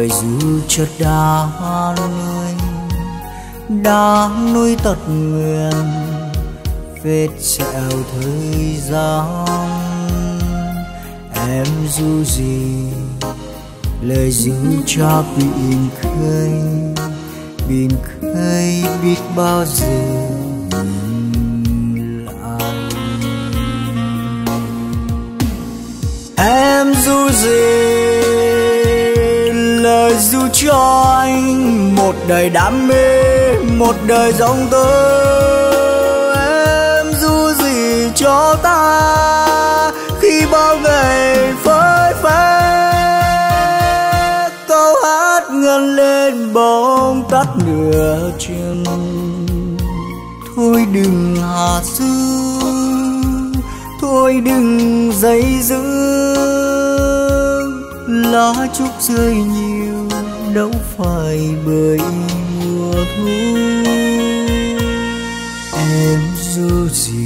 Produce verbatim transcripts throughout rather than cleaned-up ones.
lời ru chợt đã nuôi đã nuôi tật nguyền vết sẹo thời gian. Em ru gì lời ru cho biển khơi, biển khơi biết bao giờ nhìn lại. Em ru gì lời ru cho anh một đời đam mê, một đời giông tơ. Em ru gì cho ta khi bao ngày phơi phới, câu hát ngân lên bóng tắt nửa chừng. Thôi đừng hạ sư, thôi đừng dây dưa, lá trúc rơi nhiều đâu phải bởi mùa thu. Em ru gì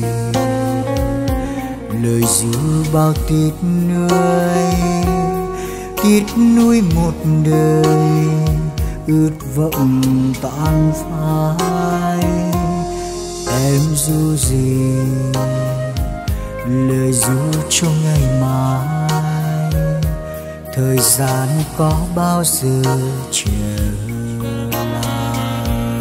lời ru bao tiết nuôi, tiết nuôi một đời ướt vọng tan phai. Em ru gì lời ru cho ngày mai, thời gian có bao giờ trở lại.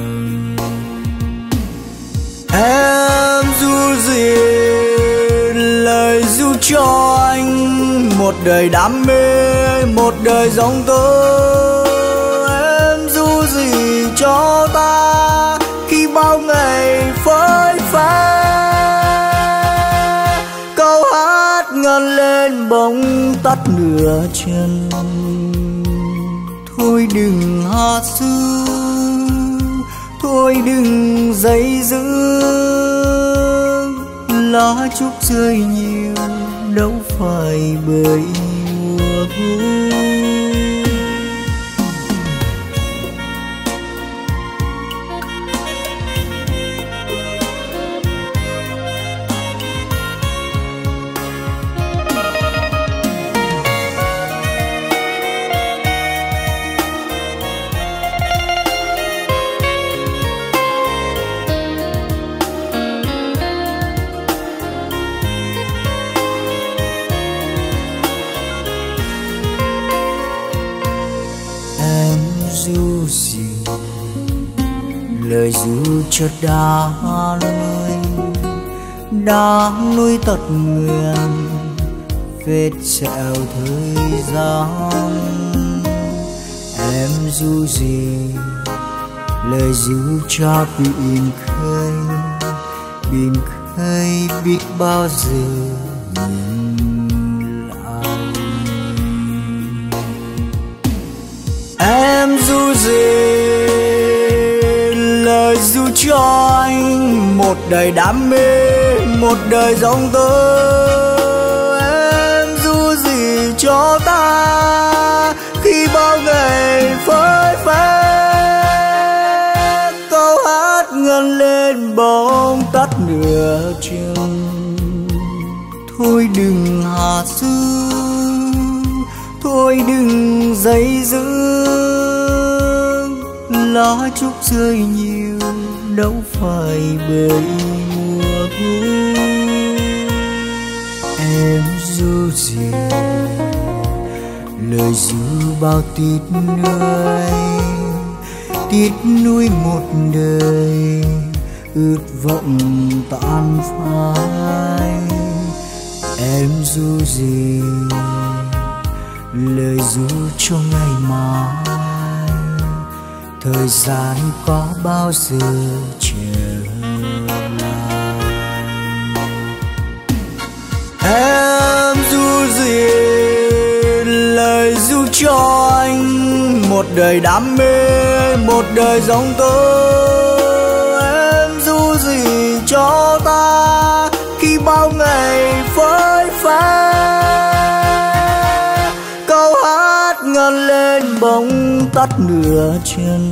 Em ru gì lời ru cho anh một đời đam mê, một đời giông tơ. Em ru gì cho ta khi bao ngày phơi phới, câu hát ngân lên bóng tắt nửa chân. Thôi đừng hạ sư, thôi đừng dây dưa, lá trúc rơi nhiều đâu phải bởi mùa thu. Ru gì lời ru chợt đã nuôi đã nuôi tật nguyền vết sẹo thời gian. Em ru gì lời ru cho biển khơi, biển khơi biết bao giờ nhìn lại. Em ru gì lời ru cho anh một đời đam mê, một đời giông tơ. Em ru gì cho ta khi bao ngày phơi phới, câu hát ngân lên bóng tắt nửa chừng. Thôi đừng hạ sư, thôi đừng dây dưa, lá trúc rơi nhiều đâu phải bởi mùa thu. Em ru gì lời ru bao tiết nuôi, tiết nuôi một đời ướt vọng tan phai. Em ru gì lời ru cho ngày mai, thời gian có bao giờ trở lại. Em ru gì lời ru cho anh một đời đam mê, một đời giông tơ. Em ru gì cho ta khi bao ngày phơi phới, câu hát ngân lên bóng tắt nửa chân.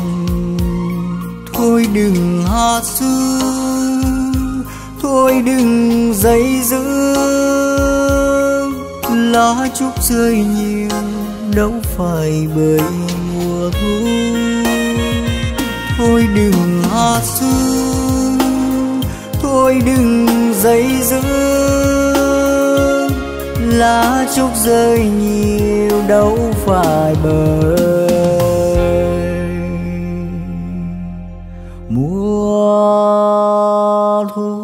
Thôi đừng hạ sư, thôi đừng dây dưa, lá trúc rơi nhiều đâu phải bởi mùa thu. Thôi đừng hát sương, thôi đừng dây dưa, lá trúc rơi nhiều đâu phải bởi mùa thu.